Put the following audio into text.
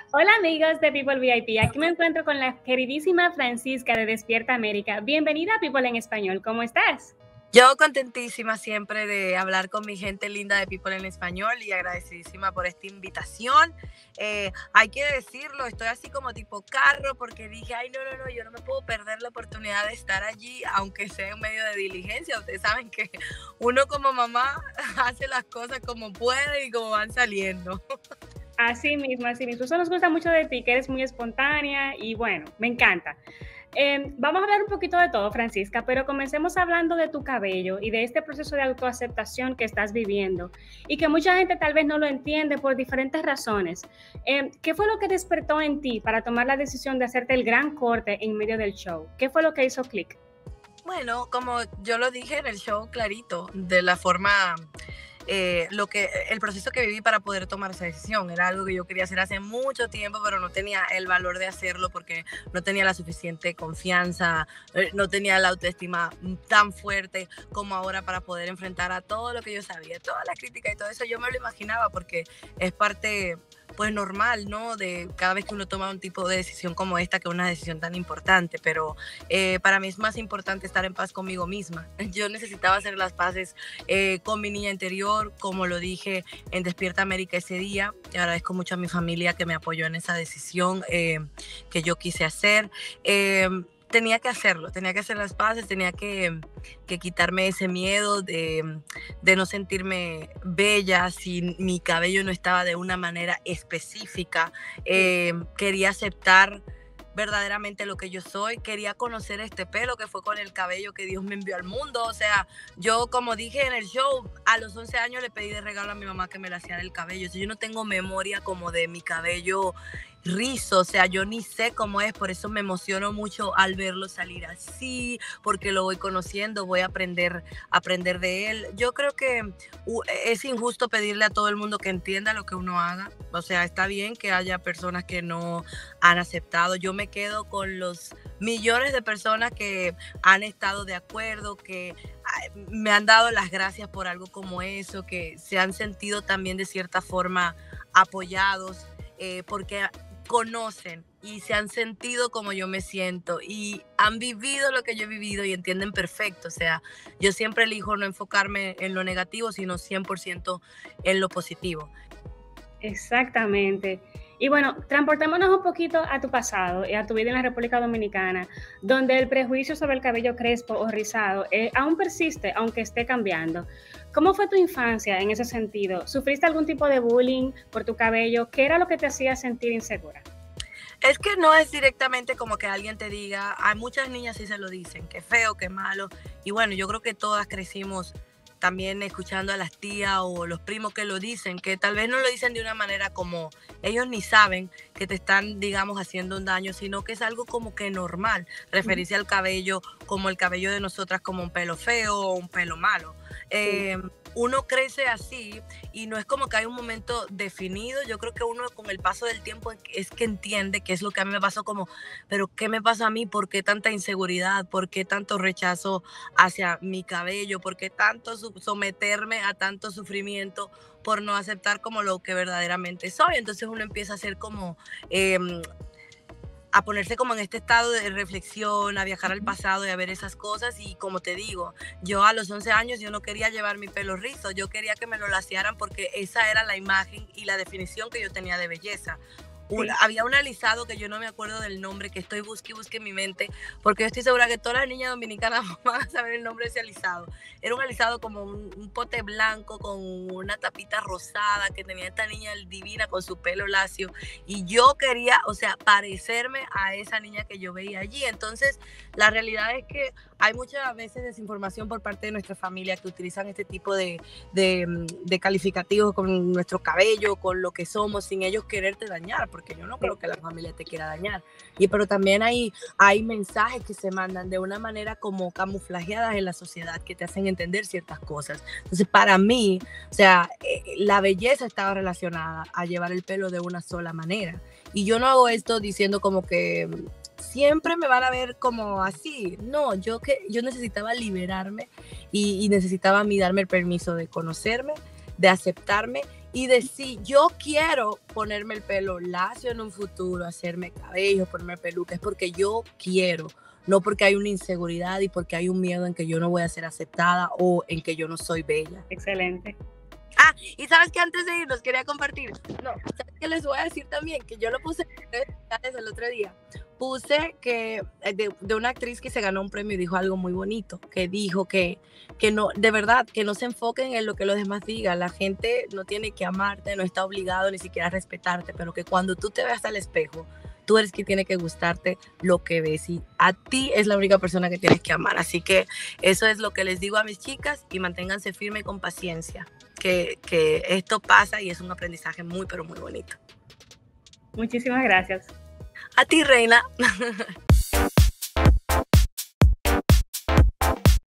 Hola amigos de People VIP, aquí me encuentro con la queridísima Francisca de Despierta América. Bienvenida a People en Español, ¿cómo estás? Yo contentísima siempre de hablar con mi gente linda de People en Español y agradecidísima por esta invitación. Hay que decirlo, estoy así como tipo carro porque dije, ay, no, yo no me puedo perder la oportunidad de estar allí, aunque sea en medio de diligencia. Ustedes saben que uno como mamá hace las cosas como puede y como van saliendo. Así mismo, así mismo. Eso nos gusta mucho de ti, que eres muy espontánea y bueno, me encanta. Vamos a hablar un poquito de todo, Francisca, pero comencemos hablando de tu cabello y de este proceso de autoaceptación que estás viviendo y que mucha gente tal vez no lo entiende por diferentes razones. ¿Qué fue lo que despertó en ti para tomar la decisión de hacerte el gran corte en medio del show? ¿Qué fue lo que hizo clic? Bueno, como yo lo dije en el show clarito, de la forma el proceso que viví para poder tomar esa decisión. Era algo que yo quería hacer hace mucho tiempo, pero no tenía el valor de hacerlo porque no tenía la suficiente confianza, no tenía la autoestima tan fuerte como ahora para poder enfrentar a todo lo que yo sabía, toda la crítica y todo eso. Yo me lo imaginaba porque es parte pues normal, ¿no? De cada vez que uno toma un tipo de decisión como esta, que es una decisión tan importante, pero para mí es más importante estar en paz conmigo misma. Yo necesitaba hacer las paces con mi niña interior, como lo dije en Despierta América ese día. Y agradezco mucho a mi familia que me apoyó en esa decisión que yo quise hacer. Tenía que hacerlo, tenía que hacer las paces, tenía que quitarme ese miedo de no sentirme bella si mi cabello no estaba de una manera específica. Quería aceptar verdaderamente lo que yo soy, quería conocer este pelo que fue con el cabello que Dios me envió al mundo. O sea, yo como dije en el show, a los 11 años le pedí de regalo a mi mamá que me le hiciera el cabello. O sea, yo no tengo memoria como de mi cabello rizo, o sea, yo ni sé cómo es, por eso me emociono mucho al verlo salir así, porque lo voy conociendo, voy a aprender de él. Yo creo que es injusto pedirle a todo el mundo que entienda lo que uno haga, o sea, está bien que haya personas que no han aceptado, yo me quedo con los millones de personas que han estado de acuerdo, que me han dado las gracias por algo como eso, que se han sentido también de cierta forma apoyados, porque conocen y se han sentido como yo me siento y han vivido lo que yo he vivido y entienden perfecto. O sea, yo siempre elijo no enfocarme en lo negativo, sino 100% en lo positivo. Exactamente. Y bueno, transportémonos un poquito a tu pasado y a tu vida en la República Dominicana, donde el prejuicio sobre el cabello crespo o rizado aún persiste, aunque esté cambiando. ¿Cómo fue tu infancia en ese sentido? ¿Sufriste algún tipo de bullying por tu cabello? ¿Qué era lo que te hacía sentir insegura? Es que no es directamente como que alguien te diga, hay muchas niñas sí se lo dicen, que feo, que malo. Y bueno, yo creo que todas crecimos también escuchando a las tías o los primos que lo dicen, que tal vez no lo dicen de una manera como ellos ni saben que te están, digamos, haciendo un daño, sino que es algo como que normal, referirse al cabello como el cabello de nosotras como un pelo feo o un pelo malo. Sí. Uno crece así y no es como que hay un momento definido. Yo creo que uno con el paso del tiempo es que entiende qué es lo que a mí me pasó, como, pero ¿qué me pasa a mí? ¿Por qué tanta inseguridad? ¿Por qué tanto rechazo hacia mi cabello? ¿Por qué tanto someterme a tanto sufrimiento por no aceptar como lo que verdaderamente soy? Entonces uno empieza a ser como... a ponerse como en este estado de reflexión, a viajar al pasado y a ver esas cosas. Y como te digo, yo a los 11 años yo no quería llevar mi pelo rizo, yo quería que me lo laciaran porque esa era la imagen y la definición que yo tenía de belleza. Sí. Había un alisado que yo no me acuerdo del nombre, que estoy busque y busque en mi mente, porque yo estoy segura que todas las niñas dominicanas van a saber el nombre de ese alisado. Era un alisado como un pote blanco con una tapita rosada que tenía esta niña divina con su pelo lacio, y yo quería, o sea, parecerme a esa niña que yo veía allí. Entonces, la realidad es que hay muchas veces desinformación por parte de nuestra familia que utilizan este tipo de calificativos con nuestro cabello, con lo que somos, sin ellos quererte dañar, porque yo no creo que la familia te quiera dañar. Pero también hay mensajes que se mandan de una manera como camuflajeadas en la sociedad que te hacen entender ciertas cosas. Entonces, para mí, o sea, la belleza estaba relacionada a llevar el pelo de una sola manera. Y yo no hago esto diciendo como que siempre me van a ver como así. No, yo necesitaba liberarme y necesitaba a mí darme el permiso de conocerme, de aceptarme y decir, yo quiero ponerme el pelo lacio en un futuro, hacerme cabello, ponerme peluca, es porque yo quiero, no porque hay una inseguridad y porque hay un miedo en que yo no voy a ser aceptada o en que yo no soy bella. Excelente. Ah, y sabes que antes de irnos quería compartir, no, ¿sabes qué les voy a decir también? Que yo lo puse en redes sociales el otro día, puse que de una actriz que se ganó un premio y dijo algo muy bonito, que dijo que no, de verdad, que no se enfoquen en lo que los demás digan, la gente no tiene que amarte, no está obligado ni siquiera a respetarte, pero que cuando tú te veas al espejo, tú eres quien tiene que gustarte lo que ves y a ti es la única persona que tienes que amar, así que eso es lo que les digo a mis chicas y manténganse firmes con paciencia. Que esto pasa y es un aprendizaje muy, pero muy bonito. Muchísimas gracias. A ti, Reina.